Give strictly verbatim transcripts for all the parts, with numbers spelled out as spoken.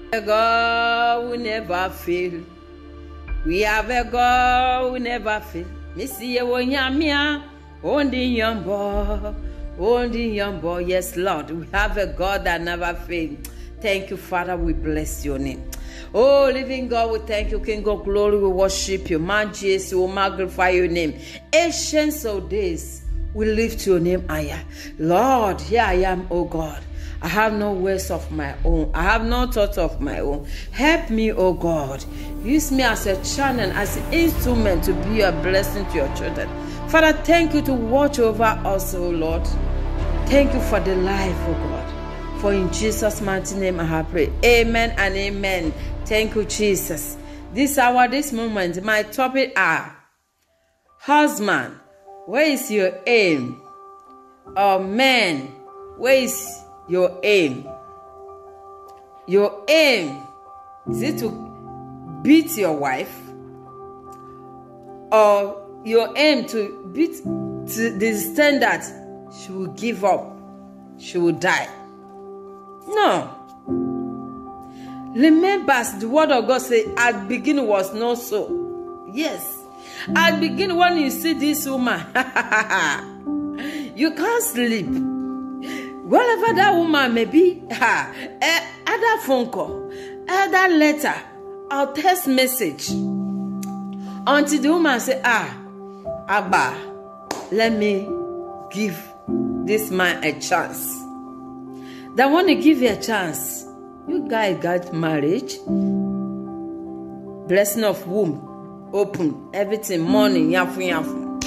A God will never fail. We have a God will never fail. Missy Wonyamia, only young boy, only young boy. Yes, Lord, we have a God that never fails. Thank you, Father. We bless your name. Oh, living God, we thank you, King of glory. We worship you. Majesty, we magnify your name. Ancients of days, we lift your name higher. Lord, here I am, oh God. I have no words of my own. I have no thoughts of my own. Help me, oh God. Use me as a channel, as an instrument to be a blessing to your children. Father, thank you to watch over us, oh Lord. Thank you for the life, oh God. For in Jesus' mighty name I have prayed. Amen and amen. Thank you, Jesus. This hour, this moment, my topic are: husband, where is your aim? Or man, where is your aim? Your aim, is it to beat your wife? Or your aim to beat to the extent that she will give up, she will die? No. Remember, the word of God says, at the beginning was not so. Yes. At the beginning, when you see this woman, you can't sleep. Wherever that woman may be, either phone call, either letter, or text message, until the woman say, ah, Abba, let me give this man a chance. They want to give you a chance. You guys got marriage, blessing of womb, open, everything, money, yafu yafu.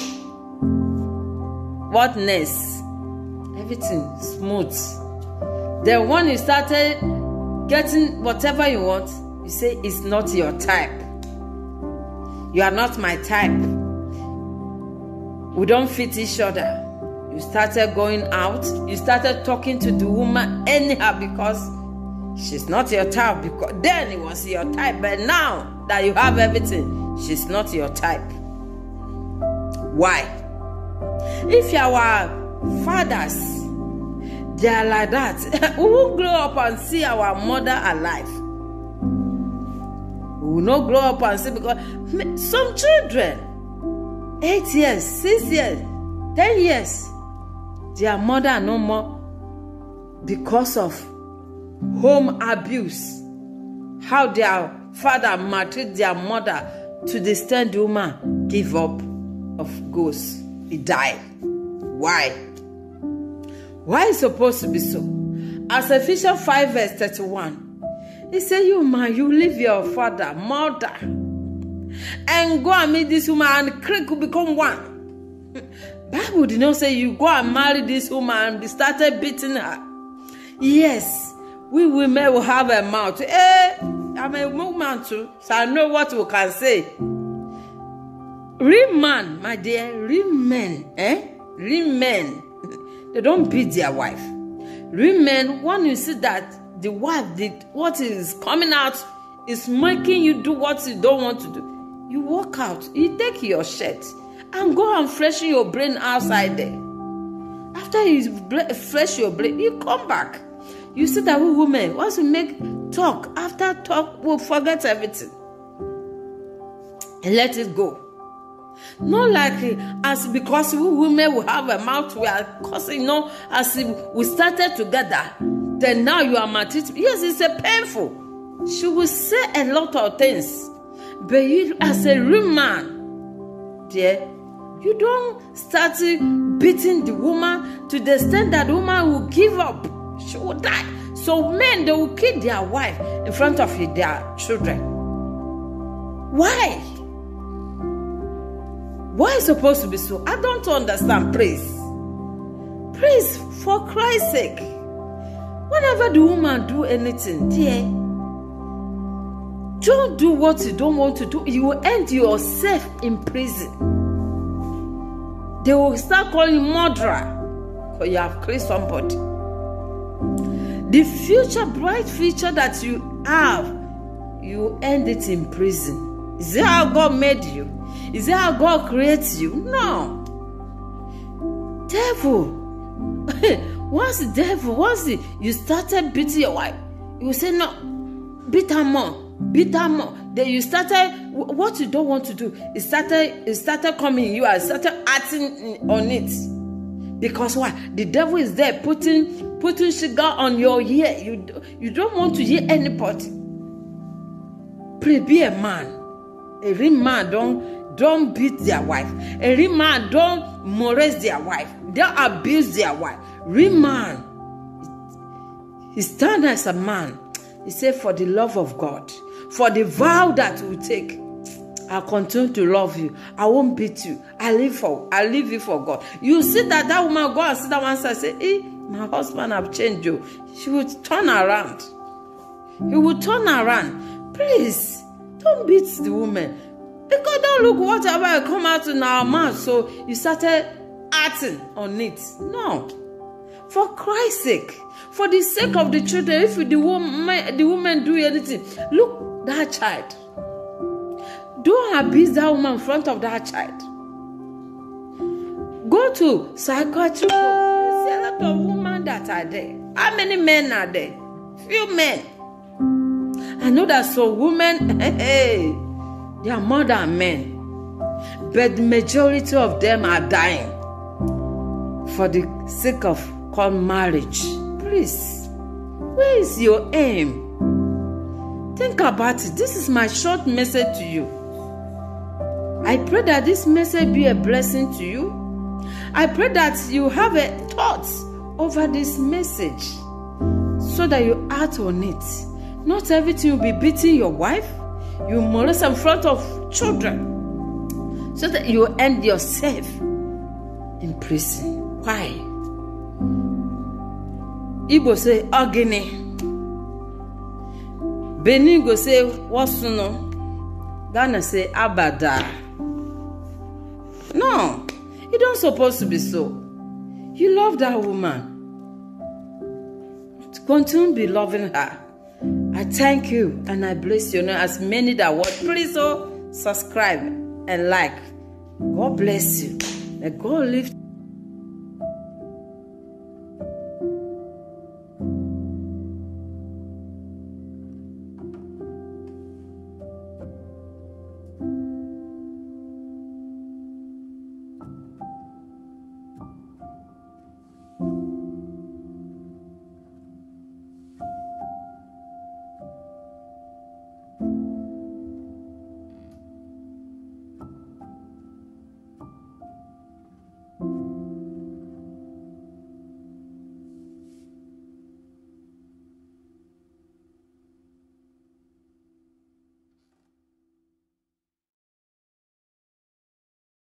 What next? Everything smooth. Then when you started getting whatever you want, you say it's not your type. You are not my type. We don't fit each other. You started going out. You started talking to the woman anyhow because she's not your type. Because then it was your type, but now that you have everything, she's not your type. Why? If you are fathers, they are like that. We will grow up and see our mother alive. We will not grow up and see, because some children, eight years, six years, ten years, their mother are no more because of home abuse. How their father maltreated their mother to the extent the woman give up of ghosts. He died. Why? Why is it supposed to be so? As Ephesians five verse thirty-one, he said, you man, you leave your father, mother, and go and meet this woman, and Christ will become one. Bible did not say you go and marry this woman and be started beating her. Yes, we women will have a mouth. Eh, I'm a woman too, so I know what we can say. Real man, my dear, real men, eh? Real men, they don't beat their wife. Real men, when you see that the wife did what is coming out is making you do what you don't want to do, you walk out, you take your shirt and go and freshen your brain outside there. After you fresh your brain, you come back. You see that we women, once we make talk, after talk, we'll forget everything and let it go. Not like as because we women will have a mouth, we are cursing. No, as if we started together, then now you are martyred. Yes, it's a painful. She will say a lot of things, but you, as a real man, dear, you don't start beating the woman to the extent that the woman will give up. She will die. So men, they will kill their wife in front of their children. Why? Why is it supposed to be so? I don't understand. Praise. Praise for Christ's sake. Whenever the woman do anything, dear, don't do what you don't want to do. You will end yourself in prison. They will start calling you murderer because you have killed somebody. The future, bright future that you have, you end it in prison. Is that how God made you? Is that how God creates you? No. Devil. Once the devil, once the, you started beating your wife, you will say, no, beat her more, beat her more. Then you started, what you don't want to do, it started, it started coming, you are started acting on it. Because why? The devil is there putting, putting sugar on your ear. You, you don't want to hear anybody. Please be a man. A real man don't, don't beat their wife. A real man don't molest their wife. Don't abuse their wife. Real man, he stand as a man. He said, for the love of God, for the vow that we take, I'll continue to love you. I won't beat you. I live for, I leave you for God. You see that that woman go and sit down one side and say, hey, my husband have changed you. She will turn around. He will turn around. Please, don't beat the woman. Because don't look whatever come out in our mouth. So you started acting on it. No. For Christ's sake. For the sake of the children. If the woman, the woman do anything. Look, that child. Don't abuse that woman in front of that child. Go to psychiatric. You see a lot of women that are there. How many men are there? Few men. I know that some women, hey, they are more than men. But the majority of them are dying for the sake of called marriage. Please, where is your aim? Think about it. This is my short message to you. I pray that this message be a blessing to you. I pray that you have a thought over this message so that you act on it. Not everything will be beating your wife. You molest in front of children so that you end yourself in prison. Why? Igbo say, Ogini. Benin go say, Wasuno. Ghana say, Abada. No, you don't supposed to be so. You love that woman. Continue to be loving her. I thank you and I bless you. Now, as many that watch, please oh, subscribe and like. God bless you. May God lift